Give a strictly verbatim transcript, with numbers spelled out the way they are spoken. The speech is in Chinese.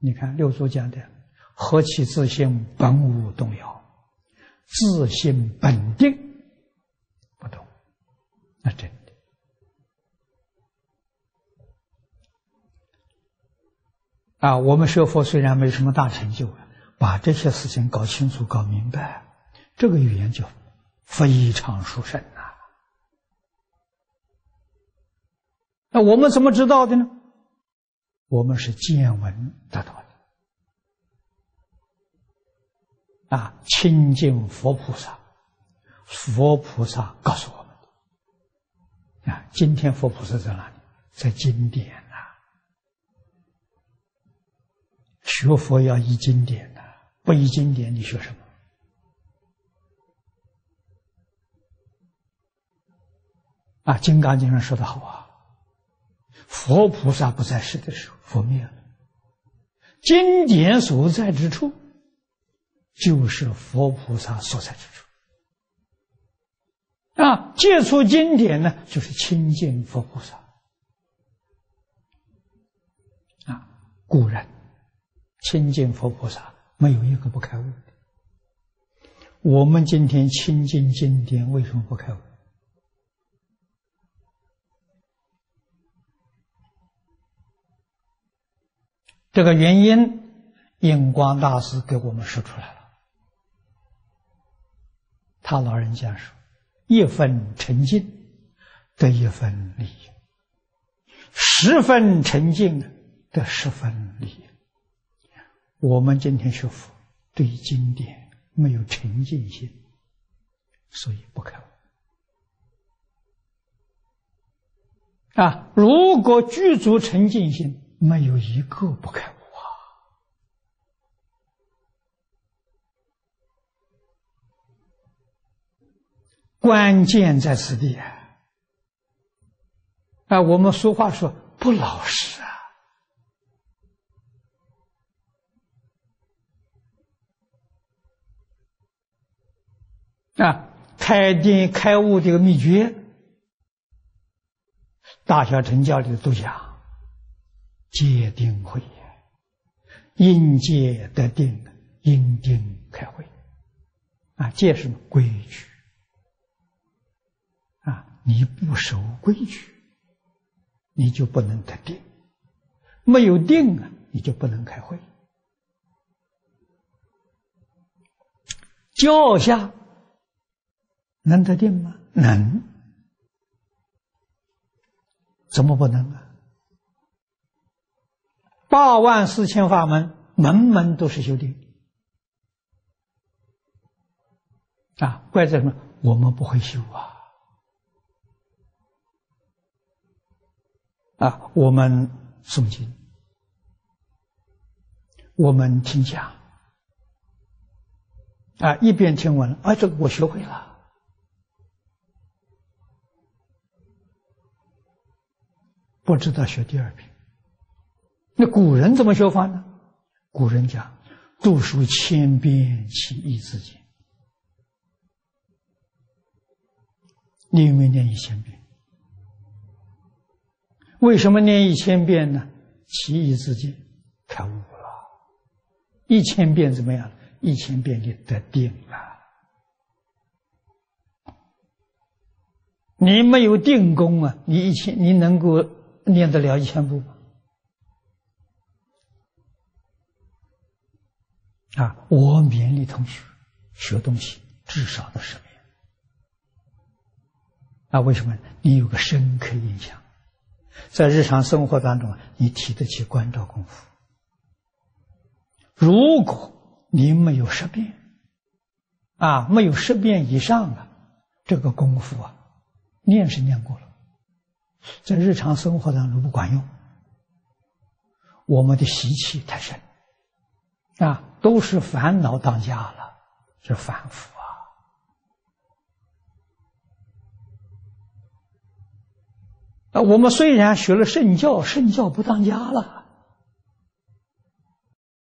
你看六祖讲的“何其自性本无动摇，自性本定不动”，那真的。啊，我们学佛虽然没什么大成就，把这些事情搞清楚、搞明白，这个语言就非常殊胜啊。那我们怎么知道的呢？我们是见闻得到的。啊，亲近佛菩萨，佛菩萨告诉我们的。啊，今天佛菩萨在哪里？在经典啊。学佛要依经典的，不依经典你学什么？啊，《金刚经》上说得好啊，佛菩萨不在世的时候，佛灭了，经典所在之处，就是佛菩萨所在之处。啊，接触经典呢，就是亲近佛菩萨。啊，故人亲近佛菩萨，没有一个不开悟的。我们今天亲近经典，为什么不开悟？这个原因，印光大师给我们说出来了。他老人家说：“一分沉静，得一分利益；十分沉静，得十分利益。”我们今天学佛，对经典没有沉静心，所以不开悟。啊，如果具足沉静心，没有一个不开悟啊。关键在此地啊！啊，我们俗话说不老实啊。啊，开定开悟这个秘诀，大小乘教里都讲，戒定慧，因戒得定，因定开慧。啊，戒是什么？规矩。啊，你不守规矩，你就不能得定，没有定啊，你就不能开慧。教下能得定吗？能。怎么不能啊？八万四千法门，门门都是修定。啊，怪在什么？我们不会修啊！啊，我们诵经，我们听讲，啊，一边听完了，啊，这个我学会了。不知道学第二遍。那古人怎么学法呢？古人讲读书千遍，其义自见。你有没有念一千遍？为什么念一千遍呢？其义自见，开悟了。一千遍怎么样？一千遍你得定了。你没有定功啊，你一千你能够念得了一千部吗？啊，我勉励同学学东西至少都十遍。啊，为什么？你有个深刻印象，在日常生活当中，你提得起关照功夫。如果你没有十遍，啊，没有十遍以上啊，这个功夫啊，念是念过了，在日常生活当中不管用。我们的习气太深，啊，都是烦恼当家了，是反复啊。啊，我们虽然学了圣教，圣教不当家了。